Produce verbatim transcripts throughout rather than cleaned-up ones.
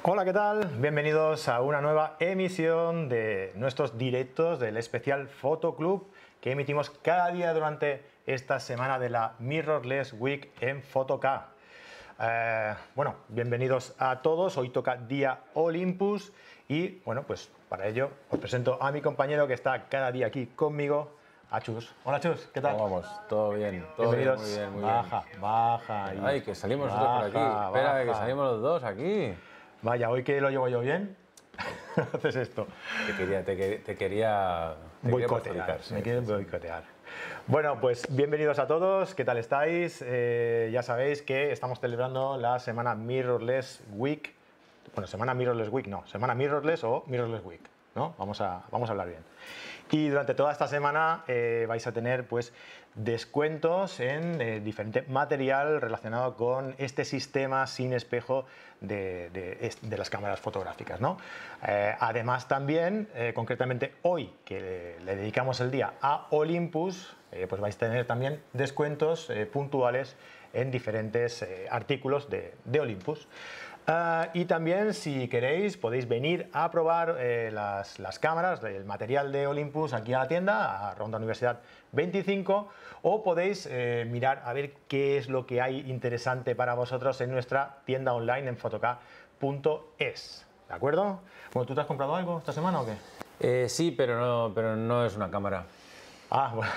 Hola, ¿qué tal? Bienvenidos a una nueva emisión de nuestros directos del especial Photo Club que emitimos cada día durante esta semana de la Mirrorless Week en Fotoca. Eh, bueno, bienvenidos a todos. Hoy toca día Olympus y bueno, pues para ello os presento a mi compañero que está cada día aquí conmigo, a Chus. Hola Chus, ¿qué tal? ¿Cómo vamos? Todo bien, todo Bienvenidos. bien, muy bien, muy baja, bien. baja. Y Ay, que salimos nosotros por aquí. baja, Espera, baja. que salimos los dos aquí. Vaya, hoy que lo llevo yo bien, haces esto. Te quería, te, que- te quería, te quería Boicotear, perjudicar, sí, me quieren sí, sí. boicotear. Bueno, pues bienvenidos a todos, ¿qué tal estáis? Eh, ya sabéis que estamos celebrando la semana Mirrorless Week. Bueno, semana Mirrorless Week, no, semana Mirrorless o Mirrorless Week, ¿no? Vamos a, vamos a hablar bien. Y durante toda esta semana eh, vais a tener pues descuentos en eh, diferente material relacionado con este sistema sin espejo de, de, de las cámaras fotográficas, ¿no? Eh, además también, eh, concretamente hoy, que le, le dedicamos el día a Olympus, eh, pues vais a tener también descuentos eh, puntuales en diferentes eh, artículos de, de Olympus. Uh, y también, si queréis, podéis venir a probar eh, las, las cámaras, el material de Olympus aquí a la tienda, a Ronda Universidad veinticinco, o podéis eh, mirar a ver qué es lo que hay interesante para vosotros en nuestra tienda online en fotoca punto es. ¿De acuerdo? Bueno, ¿tú te has comprado algo esta semana o qué? Eh, sí, pero no, pero no es una cámara. Ah, bueno.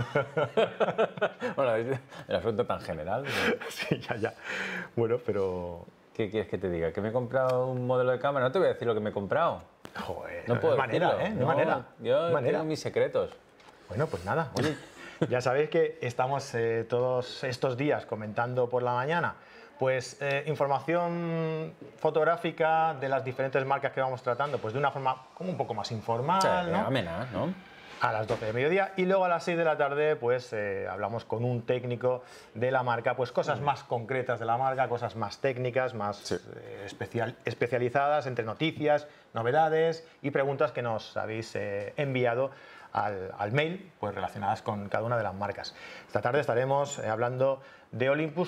Bueno, es el asunto tan general. Sí, ya, ya. Bueno, pero... ¿Qué quieres que te diga? ¿Que me he comprado un modelo de cámara? No te voy a decir lo que me he comprado. Joder, No puedo de manera, decirlo. ¿eh? De No, manera. Yo de manera. tengo mis secretos. Bueno, pues nada. Oye, ya sabéis que estamos eh, todos estos días comentando por la mañana pues eh, información fotográfica de las diferentes marcas que vamos tratando, pues de una forma como un poco más informal, O sea, ¿no? amena, ¿no? A las doce de mediodía, y luego a las seis de la tarde pues eh, hablamos con un técnico de la marca, pues cosas más concretas de la marca, cosas más técnicas, más Sí. eh, especial, especializadas, entre noticias, novedades y preguntas que nos habéis eh, enviado al, al mail, pues relacionadas con cada una de las marcas. Esta tarde estaremos eh, hablando de Olympus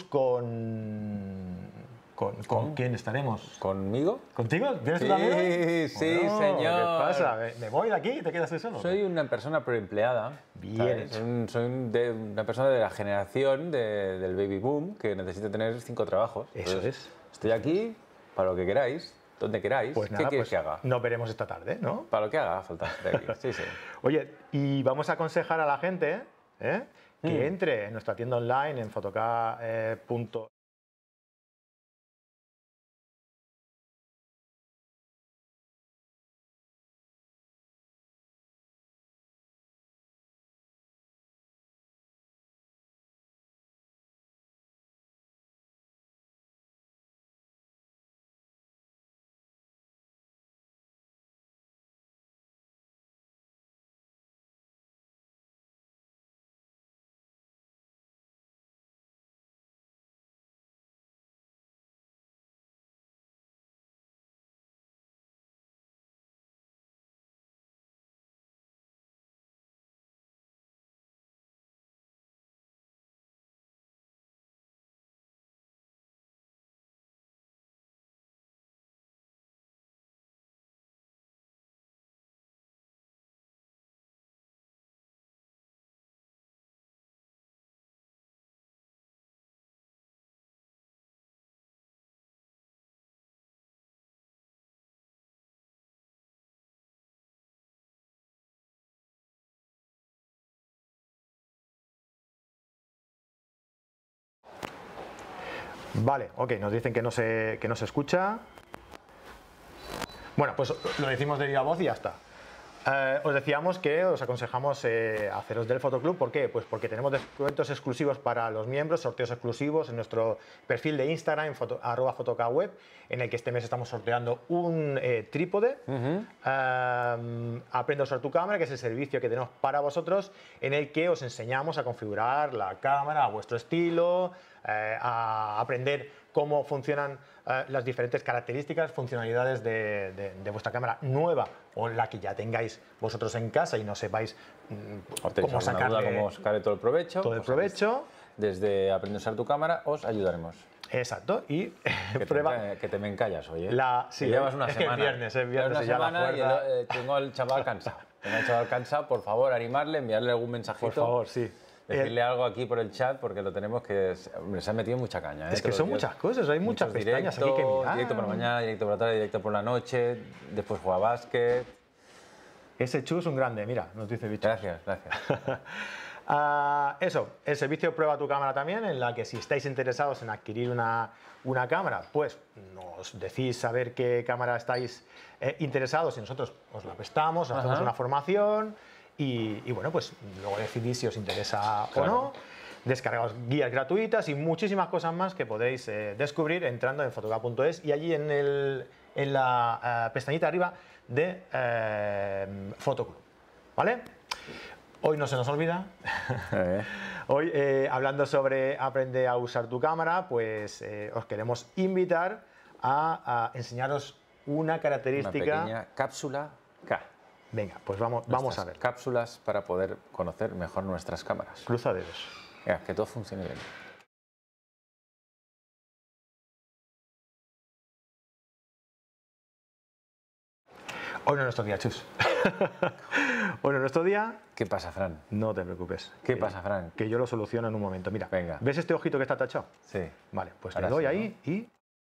con... ¿Con, con quién estaremos? ¿Conmigo? ¿Contigo? ¿Vienes tú Sí, también? sí, Bueno, señor. ¿qué pasa? ¿Me- ¿Me voy de aquí y te quedas tú solo? Soy una persona preempleada. Bien ¿sabes? hecho. Soy, un- soy un- de- una persona de la generación de- del baby boom que necesita tener cinco trabajos. Eso Entonces, es. Estoy aquí para lo que queráis, donde queráis. Pues ¿Qué nada, quieres pues que haga? nos veremos esta tarde, ¿no? Para lo que haga falta. De aquí. Sí, sí. Oye, y vamos a aconsejar a la gente ¿eh? que Mm. entre en nuestra tienda online en fotoca punto es. Vale, ok, nos dicen que no se, que no se escucha. Bueno, pues lo decimos de viva voz y ya está. Eh, os decíamos que os aconsejamos eh, haceros del Fotoclub. ¿Por qué? Pues porque tenemos descuentos exclusivos para los miembros, sorteos exclusivos en nuestro perfil de Instagram, foto, arroba fotocaweb, en el que este mes estamos sorteando un eh, trípode. Uh-huh. eh, Aprende a usar tu cámara, que es el servicio que tenemos para vosotros, en el que os enseñamos a configurar la cámara a vuestro estilo, eh, a aprender cómo funcionan eh, las diferentes características, funcionalidades de, de, de vuestra cámara nueva o la que ya tengáis vosotros en casa y no sepáis ¿O tenéis cómo sacarle duda, cómo sacarle todo el provecho? todo el Pues provecho. Desde Aprende a usar tu cámara os ayudaremos. Exacto, y Que prueba... te, que te me encallas hoy, ¿eh? La, sí, que llevas una es semana. que es viernes, es viernes Llevas y una ya la semana y fuerza... el- eh, tengo al chaval cansado. Tengo al chaval cansado, por favor, animarle, enviarle algún mensajito. Por favor, sí. Decirle algo aquí por el chat porque lo tenemos que... Hombre, se ha metido mucha caña, ¿eh? Es que Todos son los días. muchas cosas, hay muchas Muchos pestañas aquí que directos, mirar. Directo por la mañana, directo por la tarde, directo por la noche, después juega básquet. Ese Chu es un grande, mira, nos dice Bicho. Gracias, gracias. Ah, eso, el servicio Prueba tu cámara también, en la que si estáis interesados en adquirir una, una cámara, pues nos decís saber qué cámara estáis eh, interesados y nosotros os la prestamos, os hacemos Ajá. una formación y, y bueno, pues luego decidís si os interesa Claro. o no. Descargaos guías gratuitas y muchísimas cosas más que podéis eh, descubrir entrando en fotoca punto es y allí en, el, en la eh, pestañita arriba de eh, Fotoclub, ¿vale? Hoy no se nos olvida. Eh. Hoy, eh, hablando sobre aprende a usar tu cámara, pues eh, os queremos invitar a, a enseñaros una Una característica. pequeña cápsula K. Venga, pues vamos, vamos a Nuestras ver. cápsulas para poder conocer mejor nuestras cámaras. Cruza dedos. Venga, que todo funcione bien. Hoy no es nuestro día, chus. Hoy no es nuestro día. ¿Qué pasa, Fran? No te preocupes. ¿Qué Que- pasa, Fran? Que yo lo soluciono en un momento. Mira, Venga. ¿ves este ojito que está tachado? Sí. Vale, pues Ahora le doy sí, ahí y...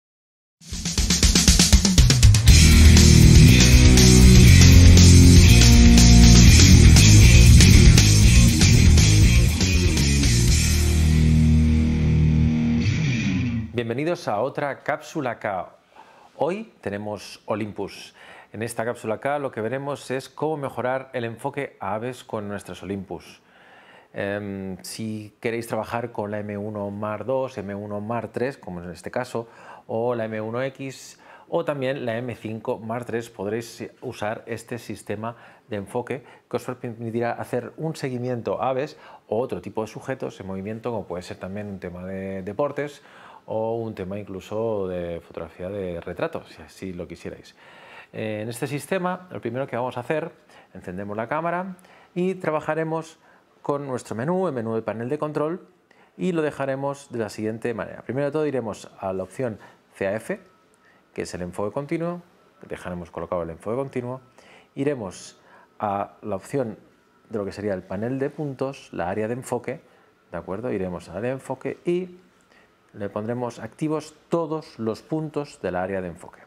Bienvenidos a otra cápsula K. Hoy tenemos Olympus. En esta cápsula K lo que veremos es cómo mejorar el enfoque a aves con nuestras Olympus. Eh, si queréis trabajar con la M uno Mark dos, M uno Mark tres, como en este caso, o la M uno X, o también la M cinco Mark tres, podréis usar este sistema de enfoque que os permitirá hacer un seguimiento a aves o otro tipo de sujetos en movimiento, como puede ser también un tema de deportes o un tema incluso de fotografía de retrato, si así lo quisierais. Eh, en este sistema, lo primero que vamos a hacer, encendemos la cámara y trabajaremos con nuestro menú, el menú del panel de control, y lo dejaremos de la siguiente manera. Primero de todo iremos a la opción C A F, que es el enfoque continuo, dejaremos colocado el enfoque continuo, iremos a la opción de lo que sería el panel de puntos, la área de enfoque, ¿de acuerdo? Iremos al área de enfoque y le pondremos activos todos los puntos del área de enfoque.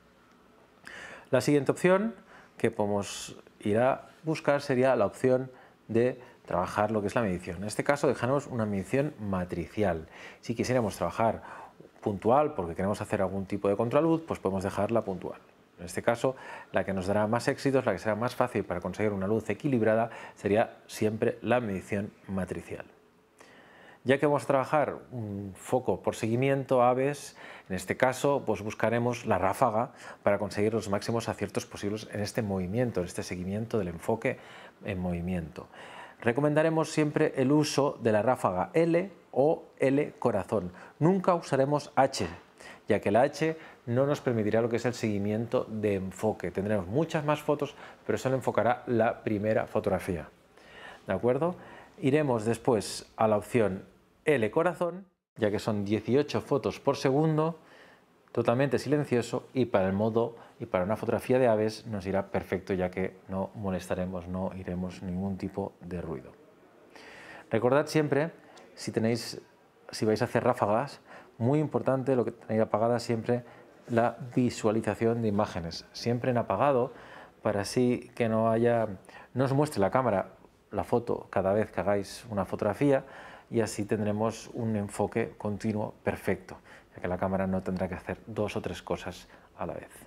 La siguiente opción que podemos ir a buscar sería la opción de trabajar lo que es la medición. En este caso dejaremos una medición matricial. Si quisiéramos trabajar puntual porque queremos hacer algún tipo de contraluz, pues podemos dejarla puntual. En este caso, la que nos dará más éxitos, la que será más fácil para conseguir una luz equilibrada, sería siempre la medición matricial. Ya que vamos a trabajar un foco por seguimiento a aves, en este caso pues buscaremos la ráfaga para conseguir los máximos aciertos posibles en este movimiento, en este seguimiento del enfoque en movimiento. Recomendaremos siempre el uso de la ráfaga L o L corazón. Nunca usaremos H, ya que la H no nos permitirá lo que es el seguimiento de enfoque. Tendremos muchas más fotos, pero solo enfocará la primera fotografía. ¿De acuerdo? Iremos después a la opción L corazón, ya que son dieciocho fotos por segundo, totalmente silencioso, y para el modo y para una fotografía de aves nos irá perfecto, ya que no molestaremos, no iremos ningún tipo de ruido. Recordad siempre, si tenéis, si vais a hacer ráfagas, muy importante lo que tenéis apagada siempre la visualización de imágenes, siempre en apagado, para así que no haya, no os muestre la cámara la foto cada vez que hagáis una fotografía, y así tendremos un enfoque continuo perfecto, ya que la cámara no tendrá que hacer dos o tres cosas a la vez.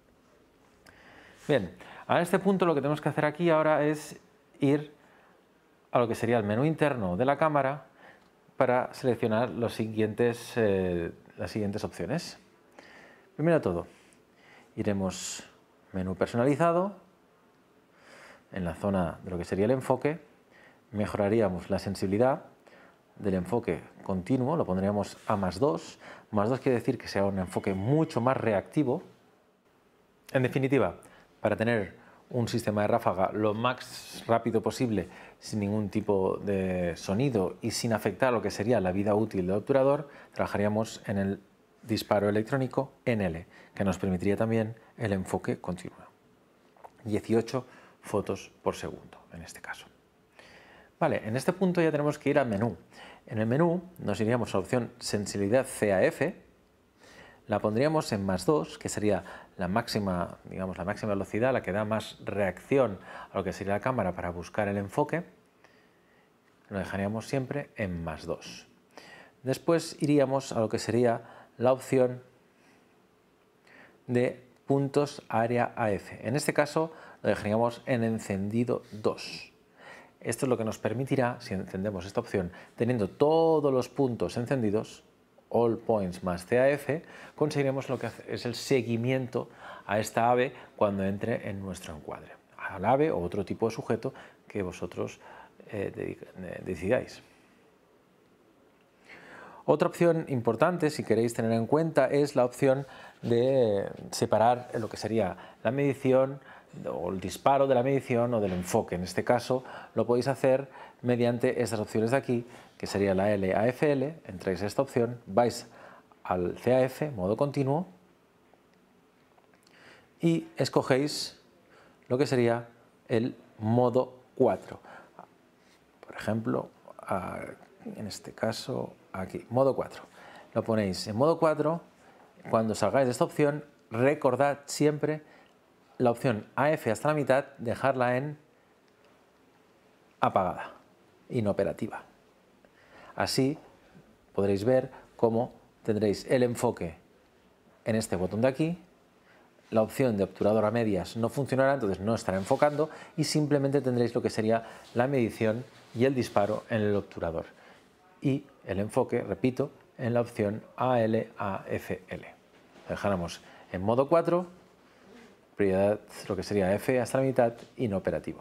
Bien, a este punto lo que tenemos que hacer aquí ahora es ir a lo que sería el menú interno de la cámara para seleccionar los siguientes, eh, las siguientes opciones. Primero de todo, iremos menú personalizado. En la zona de lo que sería el enfoque, mejoraríamos la sensibilidad del enfoque continuo, lo pondríamos a más dos. Más dos quiere decir que sea un enfoque mucho más reactivo. En definitiva, para tener un sistema de ráfaga lo más rápido posible, sin ningún tipo de sonido y sin afectar lo que sería la vida útil del obturador, trabajaríamos en el disparo electrónico en L, que nos permitiría también el enfoque continuo. dieciocho fotos por segundo, en este caso. Vale, en este punto ya tenemos que ir al menú. En el menú nos iríamos a la opción sensibilidad C A F, la pondríamos en más dos, que sería la máxima, digamos, la máxima velocidad, la que da más reacción a lo que sería la cámara para buscar el enfoque. Lo dejaríamos siempre en más dos. Después iríamos a lo que sería la opción de puntos área A F. En este caso lo dejaríamos en encendido dos. Esto es lo que nos permitirá, si encendemos esta opción, teniendo todos los puntos encendidos, All Points más C A F, conseguiremos lo que es el seguimiento a esta ave cuando entre en nuestro encuadre. Al ave o otro tipo de sujeto que vosotros eh, decidáis. Otra opción importante, si queréis tener en cuenta, es la opción de separar lo que sería la medición o el disparo de la medición o del enfoque. En este caso lo podéis hacer mediante estas opciones de aquí, que sería la L A F L. Entráis a esta opción, vais al C A F, modo continuo, y escogéis lo que sería el modo cuatro. Por ejemplo, en este caso, aquí, modo cuatro. Lo ponéis en modo cuatro. Cuando salgáis de esta opción, recordad siempre la opción A F hasta la mitad, dejarla en apagada, inoperativa. Así podréis ver cómo tendréis el enfoque en este botón de aquí, la opción de obturador a medias no funcionará, entonces no estará enfocando, y simplemente tendréis lo que sería la medición y el disparo en el obturador. Y el enfoque, repito, en la opción A L A F L. Lo dejáramos en modo cuatro, prioridad lo que sería F hasta la mitad, inoperativo.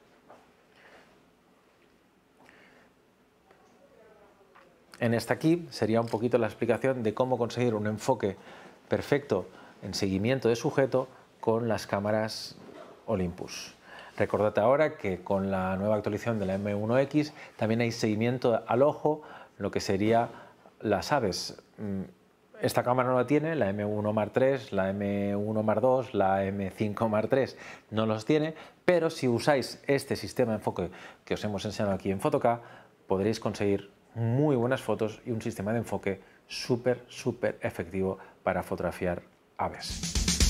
En esta aquí sería un poquito la explicación de cómo conseguir un enfoque perfecto en seguimiento de sujeto con las cámaras Olympus. Recordad ahora que con la nueva actualización de la M uno X también hay seguimiento al ojo, lo que sería las aves. Esta cámara no la tiene, la M uno Mark tres, la M uno Mark dos, la M cinco Mark tres no los tiene, pero si usáis este sistema de enfoque que os hemos enseñado aquí en Fotoca, podréis conseguir muy buenas fotos y un sistema de enfoque súper, súper efectivo para fotografiar aves.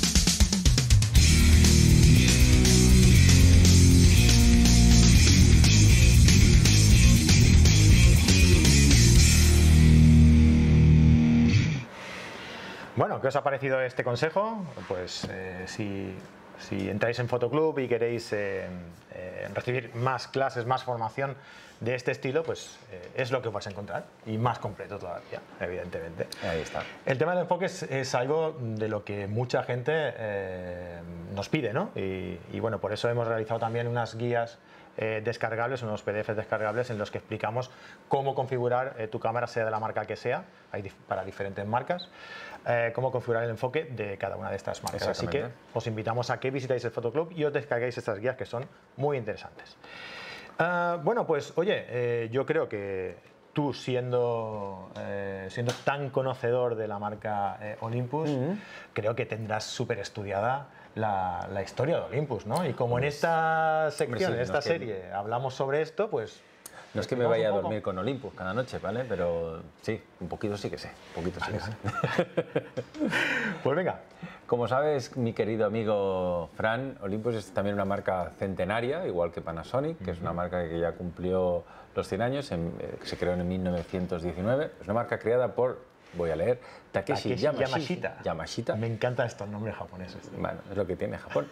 Bueno, ¿qué os ha parecido este consejo? Pues eh, si, si entráis en Fotoclub y queréis eh, eh, recibir más clases, más formación de este estilo, pues eh, es lo que vais a encontrar, y más completo todavía, evidentemente. Ahí está. El tema del enfoque es, es algo de lo que mucha gente eh, nos pide, ¿no? Y, y bueno, por eso hemos realizado también unas guías Eh, descargables, unos P D Fs descargables en los que explicamos cómo configurar eh, tu cámara, sea de la marca que sea, hay dif para diferentes marcas, eh, cómo configurar el enfoque de cada una de estas marcas. Así que os invitamos a que visitéis el Fotoclub y os descarguéis estas guías que son muy interesantes. Uh, bueno, pues oye, eh, yo creo que tú siendo, eh, siendo tan conocedor de la marca eh, Olympus, uh-huh. creo que tendrás súper estudiada La, la historia de Olympus, ¿no? Y como pues, en esta sección, sí, en esta no serie, que... hablamos sobre esto, pues... No es que me vaya a dormir con Olympus cada noche, ¿vale? Pero sí, un poquito sí que sé, un poquito sí vale, que vale. sé. Pues venga. Como sabes, mi querido amigo Fran, Olympus es también una marca centenaria, igual que Panasonic, que uh-huh. es una marca que ya cumplió los cien años, en, eh, que se creó en mil novecientos diecinueve. Es una marca creada por... Voy a leer, Takeshi, Takeshi Yamashita. Yamashita. Me encantan estos nombres japoneses. Tío. Bueno, es lo que tiene Japón.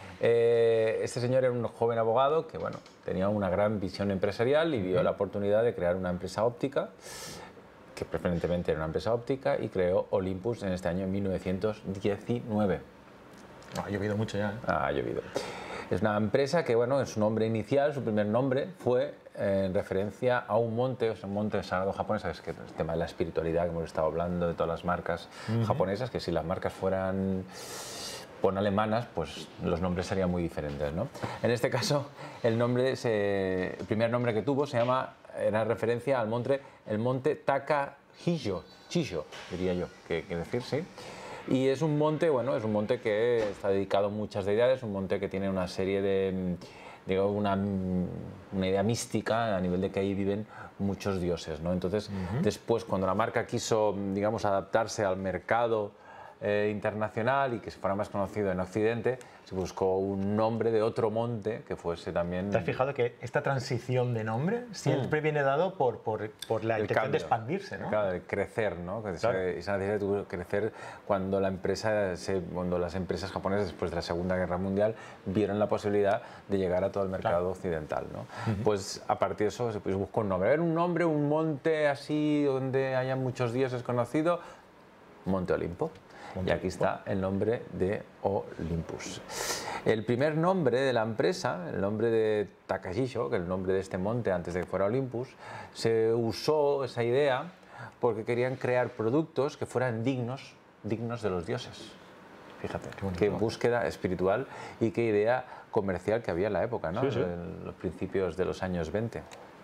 eh, este señor era un joven abogado que bueno, tenía una gran visión empresarial y vio la oportunidad de crear una empresa óptica, que preferentemente era una empresa óptica, y creó Olympus en este año mil novecientos diecinueve. No, ha llovido mucho ya. ¿eh? Ah, ha llovido. Es una empresa que, bueno, en su nombre inicial, su primer nombre, fue en referencia a un monte, o sea, un monte sagrado japonés, que es que el tema de la espiritualidad que hemos estado hablando, de todas las marcas uh-huh. japonesas, que si las marcas fueran pon alemanas, pues los nombres serían muy diferentes, ¿no? En este caso, el, nombre se, el primer nombre que tuvo se llama, era referencia al monte, el monte Takahito, Chicho, diría yo, que quiere decir, sí. Y es un monte, bueno, es un monte que está dedicado a muchas deidades, un monte que tiene una serie de, digo, una, una idea mística a nivel de que ahí viven muchos dioses, ¿no? Entonces, uh-huh. después, cuando la marca quiso, digamos, adaptarse al mercado eh, internacional y que se fuera más conocido en Occidente, se buscó un nombre de otro monte que fuese también... ¿Te has fijado que esta transición de nombre siempre mm. viene dado por, por, por la intención cambio, de expandirse, ¿no? Claro, de crecer, ¿no? Que claro. Esa necesidad de crecer cuando, la empresa se, cuando las empresas japonesas, después de la Segunda Guerra Mundial, vieron la posibilidad de llegar a todo el mercado claro. occidental, ¿no? Uh-huh. Pues a partir de eso se pues, buscó un nombre. A ver, un nombre, un monte así donde haya muchos dioses conocidos, Monte Olimpo. Y aquí está el nombre de Olympus. El primer nombre de la empresa, el nombre de Takahito, que es el nombre de este monte antes de que fuera Olympus, se usó esa idea porque querían crear productos que fueran dignos, dignos de los dioses. Fíjate, qué, qué búsqueda espiritual y qué idea comercial que había en la época, ¿no? Sí, sí. En los principios de los años veinte.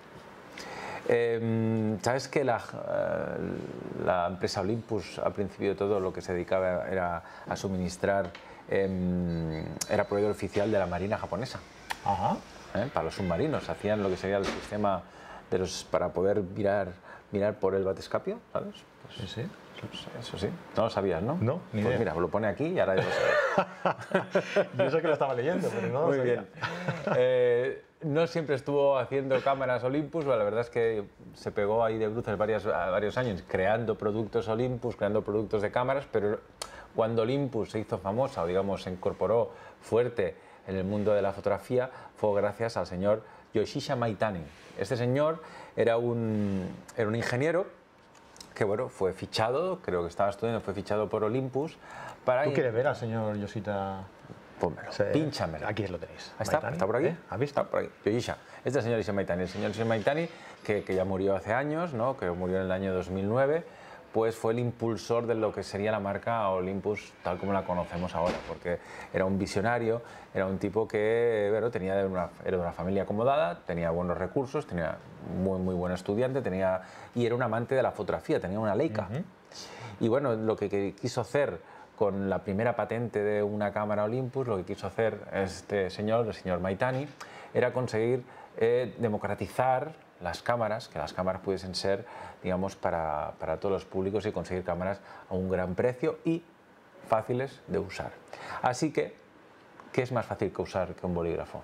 Eh, ¿Sabes que la, uh, la empresa Olympus, al principio de todo, lo que se dedicaba era a suministrar, eh, era proveedor oficial de la Marina japonesa? Ajá. ¿Eh? Para los submarinos, hacían lo que sería el sistema de los, para poder mirar, mirar por el batiscapio, ¿sabes? Pues, sí, sí. Eso sí, no lo sabías, ¿no? No, ni pues idea. Mira, lo pone aquí y ahora ya lo sabes. Yo sé que lo estaba leyendo, pero no lo Muy sabía. bien. Eh, no siempre estuvo haciendo cámaras Olympus, la verdad es que se pegó ahí de bruces varios, varios años creando productos Olympus, creando productos de cámaras, pero cuando Olympus se hizo famosa, o digamos se incorporó fuerte en el mundo de la fotografía, fue gracias al señor Yoshihisa Maitani. Este señor era un, era un ingeniero que bueno, fue fichado, creo que estaba estudiando, fue fichado por Olympus para... ¿Tú quieres ver al señor Yoshihisa? Pónmelo, sí. Pínchamelo. Aquí lo tenéis. ¿Está? ¿Está por aquí? ¿Eh? ¿Has visto? Está por aquí. Yoshihisa. Este es el señor Yoshihisa Maitani. El señor Yoshihisa Maitani, que, que ya murió hace años, ¿no? Que murió en el año dos mil nueve, pues fue el impulsor de lo que sería la marca Olympus tal como la conocemos ahora, porque era un visionario, era un tipo que bueno, tenía de una, era de una familia acomodada, tenía buenos recursos, tenía muy, muy buen estudiante, tenía, y era un amante de la fotografía, tenía una Leica. Uh-huh. Y bueno, lo que, que quiso hacer con la primera patente de una cámara Olympus, lo que quiso hacer este señor, el señor Maitani, era conseguir eh, democratizar las cámaras, que las cámaras pudiesen ser, digamos, para, para todos los públicos y conseguir cámaras a un gran precio y fáciles de usar. Así que, ¿qué es más fácil que usar que un bolígrafo?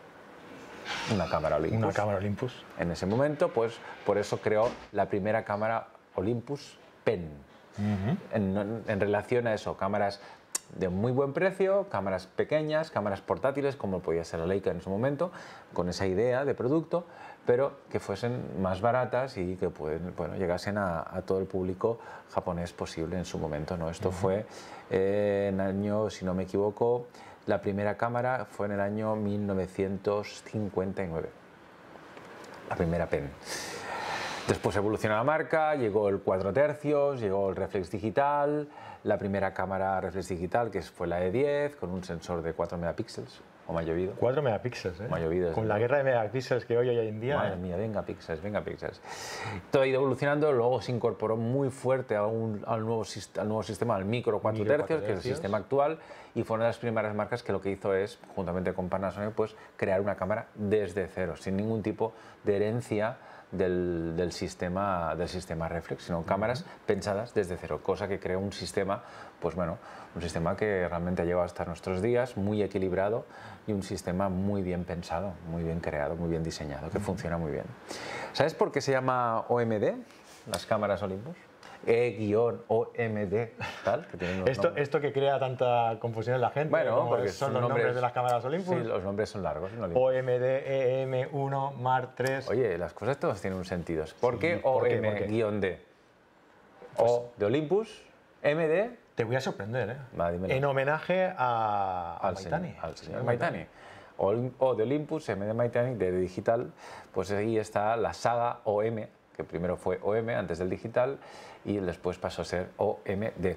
Una cámara Olympus. Una cámara Olympus. En ese momento, pues, por eso creó la primera cámara Olympus Pen. Uh-huh. en, en relación a eso, cámaras de muy buen precio, cámaras pequeñas, cámaras portátiles, como podía ser la Leica en su momento, con esa idea de producto, pero que fuesen más baratas y que pueden, bueno, llegasen a, a todo el público japonés posible en su momento, ¿no? Esto uh-huh. fue eh, en el año, si no me equivoco, la primera cámara fue en el año mil novecientos cincuenta y nueve, la primera Pen. Después evolucionó la marca, llegó el cuatro tercios, llegó el reflex digital, la primera cámara reflex digital que fue la E diez con un sensor de cuatro megapíxeles, o más llovido. cuatro megapíxeles, ¿eh? Más llovido, con la guerra de megapíxeles que hoy, hoy en día. Madre ¿eh? mía, venga píxeles, venga píxeles. Todo ha ido evolucionando, luego se incorporó muy fuerte a un, al, nuevo, al nuevo sistema, al micro cuatro tercios, que es el sistema actual, y fue una de las primeras marcas que lo que hizo es, juntamente con Panasonic, pues crear una cámara desde cero, sin ningún tipo de herencia Del, del, sistema, del sistema reflex, sino cámaras uh-huh. pensadas desde cero, cosa que creó un sistema, pues bueno, un sistema que realmente ha llegado hasta nuestros días, muy equilibrado y un sistema muy bien pensado, muy bien creado, muy bien diseñado, que uh-huh. funciona muy bien. ¿Sabes por qué se llama O M D, las cámaras Olympus? E-O M D, tal, que tienen esto, esto que crea tanta confusión en la gente, bueno, porque son, son los nombres, nombres de las cámaras Olympus. Sí, los nombres son largos. O M D, E M uno, Mark tres. Oye, las cosas todas tienen un sentido. ¿Por qué O M D? Pues, O de Olympus, M D... Te voy a sorprender, ¿eh? Va, en homenaje a, a al Maitani. Señor, al señor Maitani. O, o de Olympus, M de Maitani, de digital, pues ahí está la saga O M, que primero fue O M antes del digital y después pasó a ser O M D.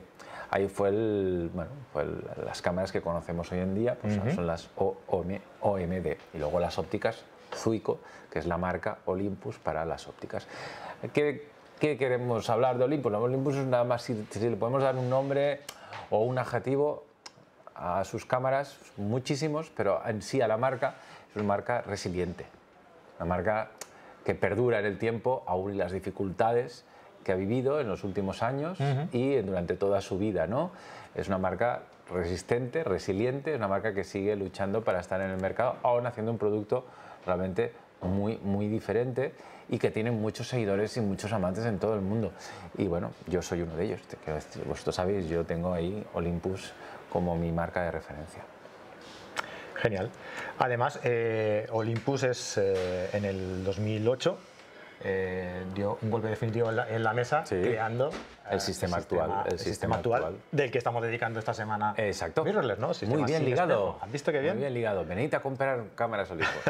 ahí fue, el, bueno, fue el, las cámaras que conocemos hoy en día, pues uh-huh. son las O M D, y luego las ópticas Zuiko, que es la marca Olympus para las ópticas. ¿Qué, qué queremos hablar de Olympus? Olympus es nada más, si, si le podemos dar un nombre o un adjetivo a sus cámaras, muchísimos, pero en sí a la marca, es una marca resiliente, una marca que perdura en el tiempo, aún las dificultades que ha vivido en los últimos años uh-huh. y durante toda su vida, ¿no? Es una marca resistente, resiliente, es una marca que sigue luchando para estar en el mercado, aún haciendo un producto realmente muy, muy diferente y que tiene muchos seguidores y muchos amantes en todo el mundo. Y bueno, yo soy uno de ellos. Vosotros sabéis, yo tengo ahí Olympus como mi marca de referencia. Genial. Además, eh, Olympus es eh, en el dos mil ocho eh, dio un golpe definitivo en la, en la mesa, sí. creando el, eh, sistema, el sistema actual, el, el sistema, sistema actual, actual del que estamos dedicando esta semana. Exacto. Mirrorless, ¿no? Sistema muy bien ligado. Espejo. ¿Has visto qué bien? Muy bien ligado. Venid a comprar cámaras Olympus.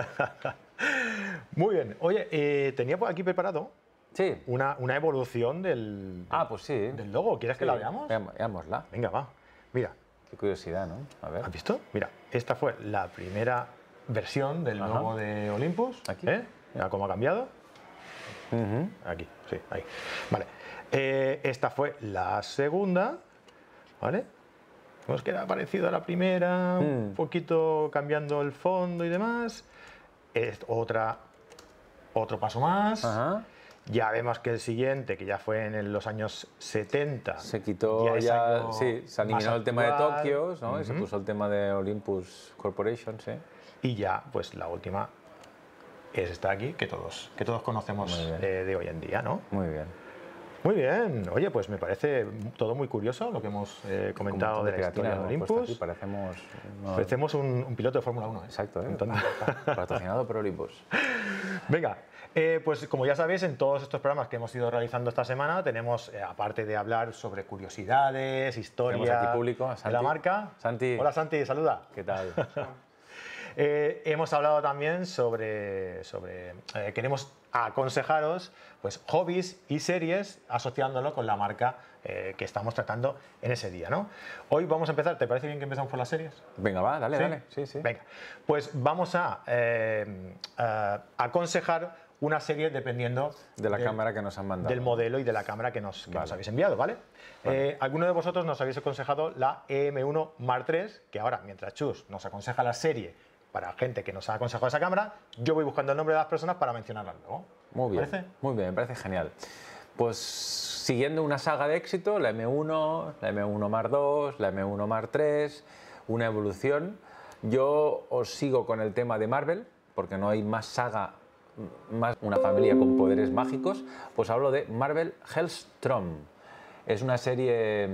Muy bien. Oye, eh, tenía por aquí preparado sí. una, una evolución del, del, ah, pues sí. del logo. ¿Quieres sí. que la veamos? Veámosla. Venga, va. Mira. Qué curiosidad, ¿no? A ver. ¿Has visto? Mira, esta fue la primera versión del Ajá. logo de Olympus. Aquí. ¿Eh? Mira cómo ha cambiado. Uh-huh. Aquí, sí, ahí. Vale. Eh, esta fue la segunda. ¿Vale? Vemos que era parecido a la primera, mm. un poquito cambiando el fondo y demás. Es otra, otro paso más. Ajá. Ya vemos que el siguiente, que ya fue en los años setenta, se quitó, ya, ya sí, se eliminó el tema de Tokio, ¿no? Uh-huh. Y se puso el tema de Olympus Corporation, sí. Y ya, pues la última es esta aquí, que todos, que todos conocemos de, de hoy en día, ¿no? Muy bien. Muy bien. Oye, pues me parece todo muy curioso lo que hemos eh, comentado de la historia de Olympus. Aquí parecemos, no... parecemos un, un piloto de Fórmula uno. ¿eh? Exacto, ¿eh? Patrocinado por Olympus. Venga. Eh, pues como ya sabéis, en todos estos programas que hemos ido realizando esta semana tenemos, eh, aparte de hablar sobre curiosidades, historia aquí público, de la marca. Santi. Hola Santi, saluda. ¿Qué tal? eh, hemos hablado también sobre, sobre eh, queremos aconsejaros pues, hobbies y series asociándolo con la marca eh, que estamos tratando en ese día, ¿no? Hoy vamos a empezar, ¿te parece bien que empezamos por las series? Venga, va, dale, ¿Sí? dale. Sí, sí. Venga, pues vamos a eh, uh, aconsejar una serie dependiendo de la del, cámara que nos han mandado. Del modelo y de la cámara que nos, que vale. nos habéis enviado, ¿vale? vale. Eh, alguno de vosotros nos habéis aconsejado la E M uno Mark tres, que ahora, mientras Chus nos aconseja la serie para gente que nos ha aconsejado esa cámara, yo voy buscando el nombre de las personas para mencionarlas luego. Muy bien, ¿Parece? Muy bien, me parece genial. Pues siguiendo una saga de éxito, la M uno, la M uno Mark dos, la M uno Mark tres, una evolución. Yo os sigo con el tema de Marvel, porque no hay más saga, más una familia con poderes mágicos, pues hablo de Marvel Hellstrom. Es una serie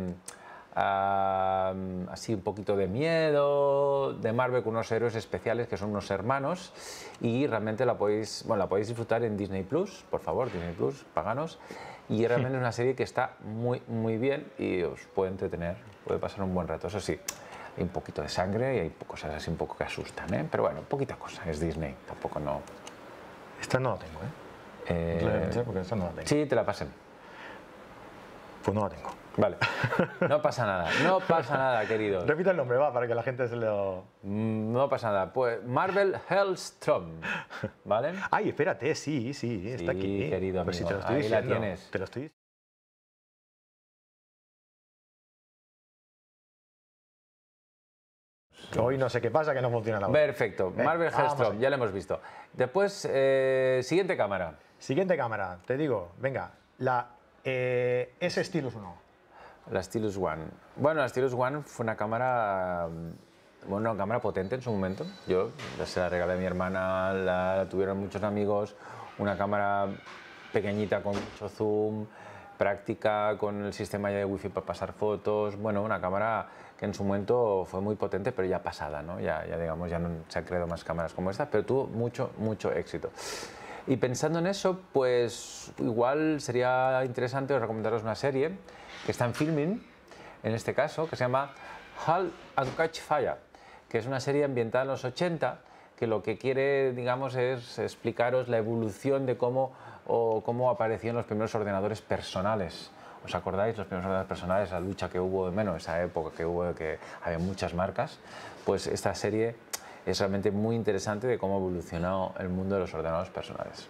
uh, así un poquito de miedo, de Marvel con unos héroes especiales que son unos hermanos y realmente la podéis, bueno, la podéis disfrutar en Disney Plus, por favor, Disney Plus, paganos. Y realmente es una serie que está muy, muy bien y os puede entretener, puede pasar un buen rato. Eso sí, hay un poquito de sangre y hay cosas así un poco que asustan, ¿eh? Pero bueno, poquita cosa, es Disney, tampoco no... Esta no la tengo, ¿eh? eh no la tengo porque esta no la tengo. Sí, te la pasen. Pues no la tengo. Vale. No pasa nada, no pasa nada, queridos. Repita el nombre, va, para que la gente se lo... No pasa nada. Pues Marvel Hellstrom, ¿vale? Ay, espérate, sí, sí, está sí, aquí. querido amigo. Pues si te lo estoy Ahí diciendo, la tienes. Te lo estoy diciendo. Hoy no sé qué pasa, que no funciona la voz. Perfecto, Ven, Marvel Hellstrom, ya lo hemos visto. Después, eh, siguiente cámara. Siguiente cámara, te digo, venga, la eh, S Stylus uno. La Stylus One. Bueno, la Stylus One fue una cámara, bueno, una cámara potente en su momento. Yo se la regalé a mi hermana, la, la tuvieron muchos amigos, una cámara pequeñita con mucho zoom, práctica, con el sistema ya de wifi para pasar fotos, bueno, una cámara que en su momento fue muy potente, pero ya pasada, ¿no? Ya, ya digamos, ya no se han creado más cámaras como esta, pero tuvo mucho, mucho éxito. Y pensando en eso, pues igual sería interesante recomendaros una serie que está en Filmin, en este caso, que se llama Halt and Catch Fire, que es una serie ambientada en los ochenta, que lo que quiere, digamos, es explicaros la evolución de cómo, o cómo aparecían los primeros ordenadores personales ¿Os acordáis los primeros ordenadores personales, la lucha que hubo, menos esa época que hubo, que había muchas marcas? Pues esta serie es realmente muy interesante de cómo ha evolucionado el mundo de los ordenadores personales.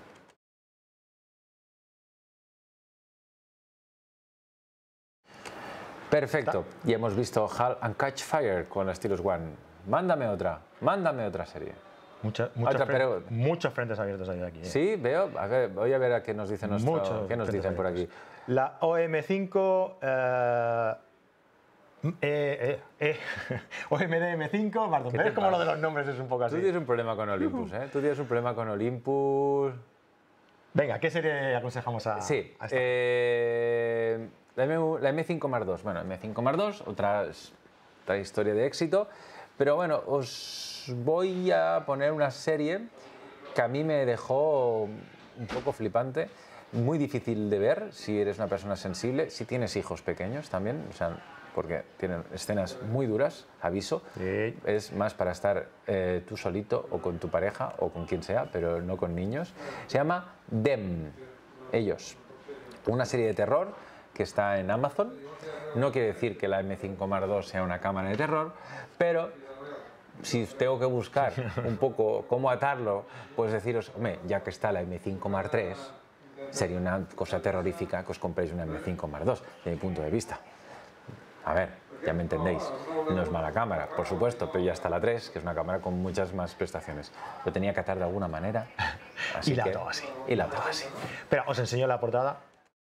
Perfecto, y hemos visto Halt and Catch Fire con la Stylus One. Mándame otra, mándame otra serie. Mucha, muchas Otra, fren- pero- muchos frentes abiertos hay aquí. ¿eh? Sí, veo, a ver, voy a ver a qué nos dicen, nuestro, Muchos qué nos frentes dicen por aquí. abiertos. La O M cinco, eh, eh, eh, eh, O M D M cinco, perdón, ¿Qué ¿ves te como lo pasa? de los nombres es un poco Tú así? tienes un problema con Olympus, ¿eh? Tú tienes un problema con Olympus. Venga, ¿qué serie aconsejamos a, Sí, a esta? eh, la, M, la M cinco Mark dos. Bueno, M cinco Mark dos, otra, otra historia de éxito. Pero bueno, os voy a poner una serie que a mí me dejó un poco flipante, muy difícil de ver si eres una persona sensible, si tienes hijos pequeños también, o sea, porque tienen escenas muy duras, aviso. Sí. Es más para estar eh, tú solito o con tu pareja o con quien sea, pero no con niños. Se llama Them, ellos. Una serie de terror que está en Amazon. No quiere decir que la M cinco Mark dos sea una cámara de terror, pero si tengo que buscar un poco cómo atarlo, pues deciros, hombre, ya que está la M cinco Mark tres, sería una cosa terrorífica que os compréis una M cinco Mark dos, desde mi punto de vista. A ver, ya me entendéis, no es mala cámara, por supuesto, pero ya está la tres, que es una cámara con muchas más prestaciones. Lo tenía que atar de alguna manera, así Y la que... ató así. Y la ató así. Espera, os enseño la portada.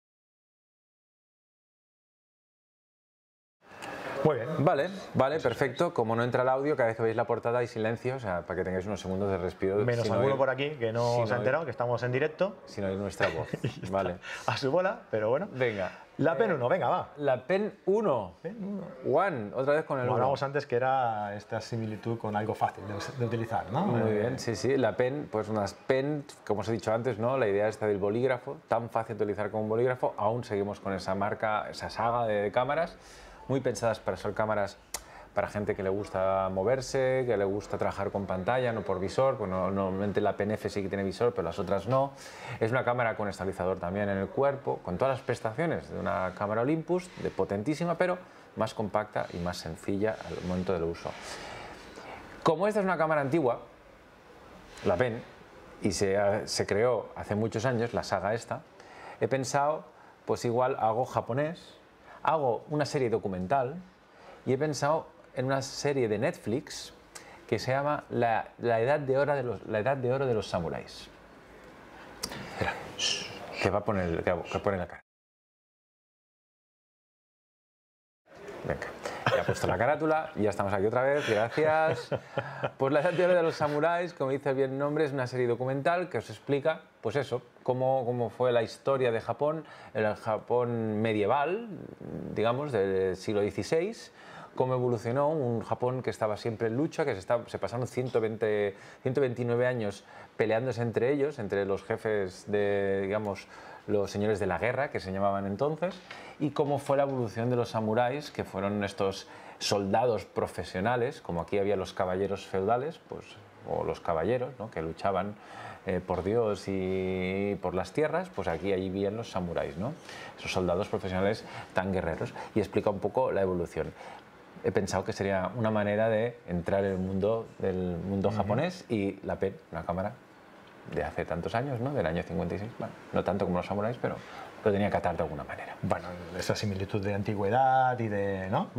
Muy bien. Vale, vale, perfecto. Como no entra el audio, cada vez que veis la portada hay silencio, o sea, para que tengáis unos segundos de respiro. Menos sin alguno oír- por aquí que no sin se ha oír- enterado, que estamos en directo. Sin oír nuestra voz. Vale. A su bola, pero bueno. Venga. La Pen uno, venga, va. La Pen uno. Pen uno. One, otra vez con el Como uno. hablábamos antes, que era esta similitud con algo fácil de, de utilizar, ¿no? Muy Eh, bien, sí, sí. La Pen, pues unas Pen, como os he dicho antes, ¿no? La idea esta del bolígrafo, tan fácil de utilizar como un bolígrafo, aún seguimos con esa marca, esa saga de, de cámaras, muy pensadas para ser cámaras para gente que le gusta moverse, que le gusta trabajar con pantalla, no por visor, pues no- normalmente la P N F sí que tiene visor, pero las otras no. Es una cámara con estabilizador también en el cuerpo, con todas las prestaciones de una cámara Olympus, de potentísima, pero más compacta y más sencilla al momento del uso. Como esta es una cámara antigua, la Pen, y se, se creó hace muchos años, la saga esta, he pensado, pues igual hago japonés, hago una serie documental y he pensado en una serie de Netflix que se llama La, la edad, de oro de los, la edad de oro de los samuráis. Espera, shh, que va a poner, que, que pone la cara. Venga, ya he puesto la carátula y ya estamos aquí otra vez, gracias. Pues La edad de oro de los samuráis, como dice bien el nombre, es una serie documental que os explica, pues eso, cómo, cómo fue la historia de Japón, el Japón medieval, digamos, del siglo dieciséis, cómo evolucionó un Japón que estaba siempre en lucha, que se, está, se pasaron ciento veinte, ciento veintinueve años peleándose entre ellos, entre los jefes de, digamos, los señores de la guerra, que se llamaban entonces, y cómo fue la evolución de los samuráis, que fueron estos soldados profesionales, como aquí había los caballeros feudales, pues, o los caballeros, ¿no? Que luchaban eh, por Dios y por las tierras, pues aquí allí vivían los samuráis, ¿no? Esos soldados profesionales tan guerreros, y explica un poco la evolución. He pensado que sería una manera de entrar en el mundo del mundo japonés, y la Pen, una cámara de hace tantos años, ¿no? Del año cincuenta y seis, bueno, no tanto como los samuráis, pero lo tenía que atar de alguna manera. Bueno, esa similitud de antigüedad y de... ¿no?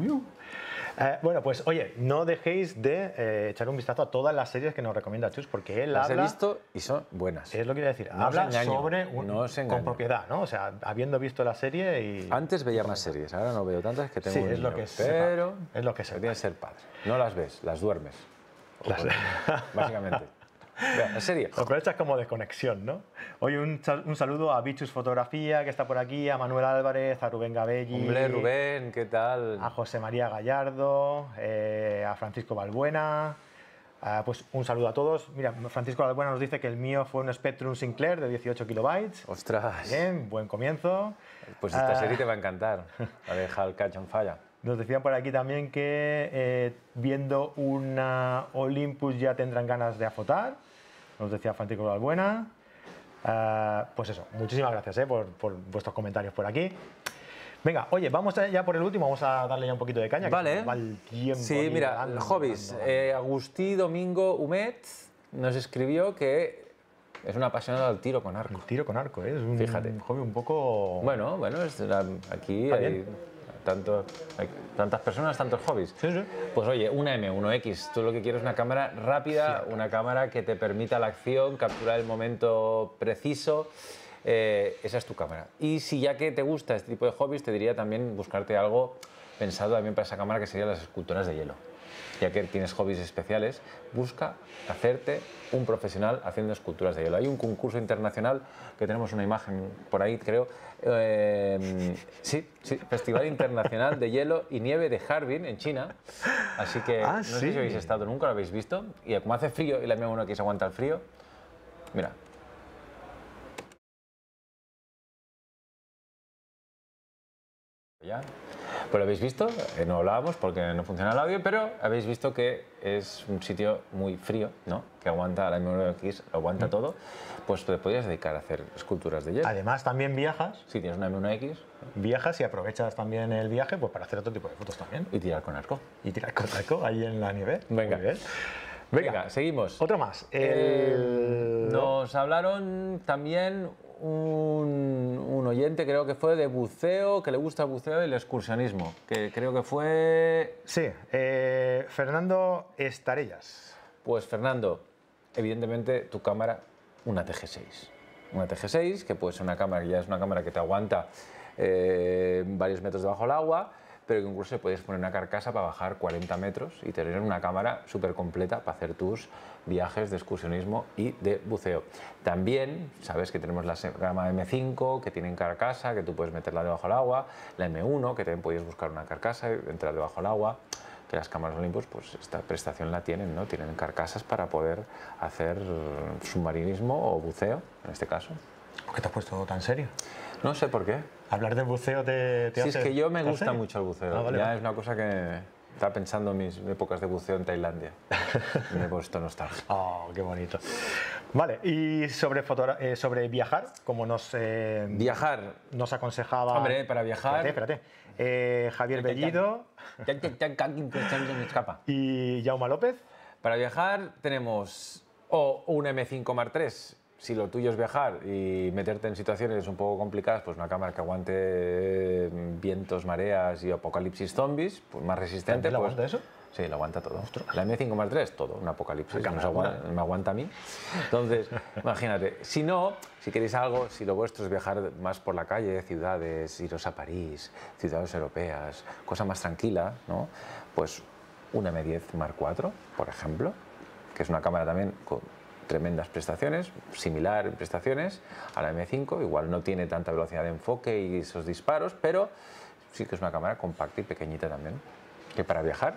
Eh, bueno, pues oye, no dejéis de eh, echar un vistazo a todas las series que nos recomienda Chus, porque él Las he habla... visto y son buenas. Es lo que iba a decir, No os habla engaño, sobre un, no os con engaño. propiedad, ¿no? O sea, habiendo visto la serie y... Antes veía más series, ahora no veo tantas, que tengo Sí, un es lo niño, que se pero pa- es lo que se pero tienes que ser padre. No las ves, las duermes. O Las- con- básicamente. Vea, en serio. Lo aprovechas como desconexión, ¿no? Oye, un, sal- un saludo a Bichus Fotografía, que está por aquí, a Manuel Álvarez, a Rubén Gabelli, Hombre, Rubén, ¿qué tal? a José María Gallardo, eh, a Francisco Balbuena. Ah, pues un saludo a todos. Mira, Francisco Balbuena nos dice que el mío fue un Spectrum Sinclair de dieciocho kilobytes. Ostras, Bien, buen comienzo. pues esta Ah, serie te va a encantar. La de Halt, Catch and Fire. Nos decían por aquí también que eh, viendo una Olympus ya tendrán ganas de afotar. Nos decía Francisco Balbuena. Ah, pues eso, muchísimas gracias eh, por, por vuestros comentarios por aquí. Venga, oye, vamos a- ya por el último, vamos a darle ya un poquito de caña. Que Vale. se nos va el tiempo Sí, aquí mira, volando, hobbies. volando, Eh, Agustí Domingo Humet nos escribió que es un apasionado al tiro con arco. volando. Tiro con arco, ¿eh? Es un Fíjate. hobby un poco... Bueno, bueno, es la- aquí Está hay, bien. tanto, hay tantas personas, tantos hobbies. Sí, sí. Pues oye, una eme uno equis, tú lo que quieres es una cámara rápida, una cámara que te permita la acción, capturar el momento preciso. Eh, esa es tu cámara. Y si ya que te gusta este tipo de hobbies, te diría también buscarte algo pensado también para esa cámara, que serían las esculturas de hielo. Ya que tienes hobbies especiales, busca hacerte un profesional haciendo esculturas de hielo. Hay un concurso internacional, que tenemos una imagen por ahí, creo. eh, sí, sí, Festival Internacional de Hielo y Nieve de Harbin, en China. Así que Ah, no sé sí. si habéis estado nunca, lo habéis visto. Y como hace frío y la eme uno equis aguanta el frío, mira. Ya. Pues lo habéis visto, eh, no hablábamos porque no funciona el audio, pero habéis visto que es un sitio muy frío, ¿no? Que aguanta, la eme uno equis aguanta Mm. todo, pues te podrías dedicar a hacer esculturas de hielo. Además, también viajas, Si tienes una eme uno equis viajas y aprovechas también el viaje pues, para hacer otro tipo de fotos también. y tirar con arco. Y tirar con arco ahí en la nieve. Venga. Muy bien. Venga, Venga, seguimos. otro más. Eh, El... nos hablaron también un, un oyente, creo que fue de buceo, que le gusta el buceo y el excursionismo, que creo que fue... Sí, eh, Fernando Estarellas. Pues Fernando, evidentemente tu cámara, una te ge seis. Una te ge seis, que puede ser una cámara que ya es una cámara que te aguanta eh, varios metros debajo del agua, pero que incluso le puedes poner una carcasa para bajar cuarenta metros y tener una cámara súper completa para hacer tus viajes de excursionismo y de buceo. También sabes que tenemos la gama eme cinco, que tienen carcasa, que tú puedes meterla debajo del agua, la eme uno, que también puedes buscar una carcasa y entrar debajo del agua, que las cámaras Olympus pues esta prestación la tienen, ¿no? Tienen carcasas para poder hacer submarinismo o buceo, en este caso. ¿Por qué te has puesto tan serio? No sé por qué. Hablar del buceo te, te Sí, hace... es que yo me ¿te gusta hace? mucho el buceo. Ah, vale, ya vale. es una cosa que estaba pensando en mis épocas de buceo en Tailandia. Y me he puesto nostálgico. Oh, qué bonito. Vale, y sobre, fotogra- eh, sobre viajar, como nos, eh, Viajar. nos aconsejaba... Hombre, para viajar- Espérate, espérate. Eh, Javier Bellido Ya, ya, ya, ya, ya me escapa. y Jaume López. Para viajar tenemos o un eme cinco Mark tres, si lo tuyo es viajar y meterte en situaciones un poco complicadas, pues una cámara que aguante vientos, mareas y apocalipsis zombies, pues más resistente. ¿También lo pues, aguanta eso? Sí, lo aguanta todo. La eme cinco Mark tres, todo, un apocalipsis, cámara nos aguanta- me aguanta a mí. Entonces, imagínate, si no, si queréis algo, si lo vuestro es viajar más por la calle, ciudades, iros a París, ciudades europeas, cosa más tranquila, ¿no? Pues un eme diez Mark cuatro, por ejemplo, que es una cámara también con tremendas prestaciones, similar en prestaciones a la eme cinco, igual no tiene tanta velocidad de enfoque y esos disparos, pero sí que es una cámara compacta y pequeñita también, que para viajar.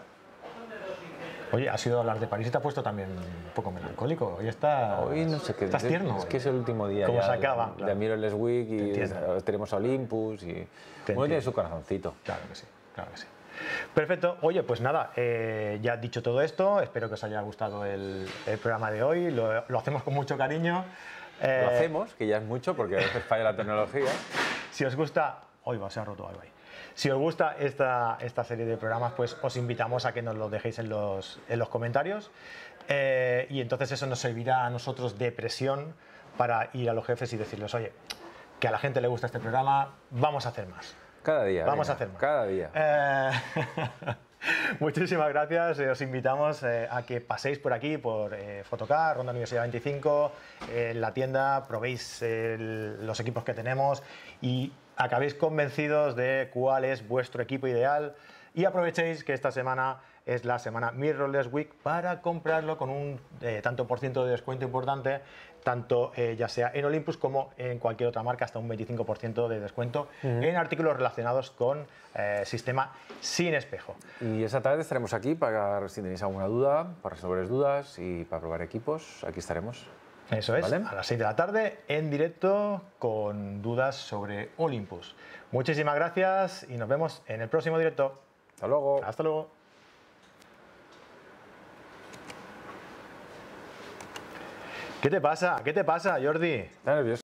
Oye, has ido a hablar de París y te has puesto también un poco melancólico. Hoy está... Hoy no sé qué. Estás tierno. Es que es el último día ¿Cómo ya se de- acaba? de, Claro. Mirrorless Week Te y entiendo. tenemos a Olympus y uno tiene entiendo. su corazoncito. Claro que sí, claro que sí. Perfecto. Oye, pues nada, eh, ya dicho todo esto, espero que os haya gustado el, el programa de hoy. Lo, lo hacemos con mucho cariño. Eh, Lo hacemos, que ya es mucho porque a veces falla la tecnología. Si os gusta... Hoy va, se ha roto, ahí va. Si os gusta esta, esta serie de programas, pues os invitamos a que nos lo dejéis en los, en los comentarios. Eh, y entonces eso nos servirá a nosotros de presión para ir a los jefes y decirles, oye, que a la gente le gusta este programa, vamos a hacer más. Cada día. Vamos venga, a hacer más. Cada día. Eh, muchísimas gracias. Eh, os invitamos eh, a que paséis por aquí, por eh, Fotocar, Ronda Universidad veinticinco, eh, en la tienda, probéis el- los equipos que tenemos y acabéis convencidos de cuál es vuestro equipo ideal y aprovechéis que esta semana es la semana Mirrorless Week para comprarlo con un eh, tanto por ciento de descuento importante, tanto eh, ya sea en Olympus como en cualquier otra marca, hasta un veinticinco por ciento de descuento en artículos relacionados con eh, sistema sin espejo. Y esa tarde estaremos aquí para si tenéis alguna duda, para resolver dudas y para probar equipos. Aquí estaremos. Eso es, ¿Vale? a las seis de la tarde en directo con dudas sobre Olympus. Muchísimas gracias y nos vemos en el próximo directo. Hasta luego. Hasta luego. ¿Qué te pasa? ¿Qué te pasa, Jordi? Está nervioso.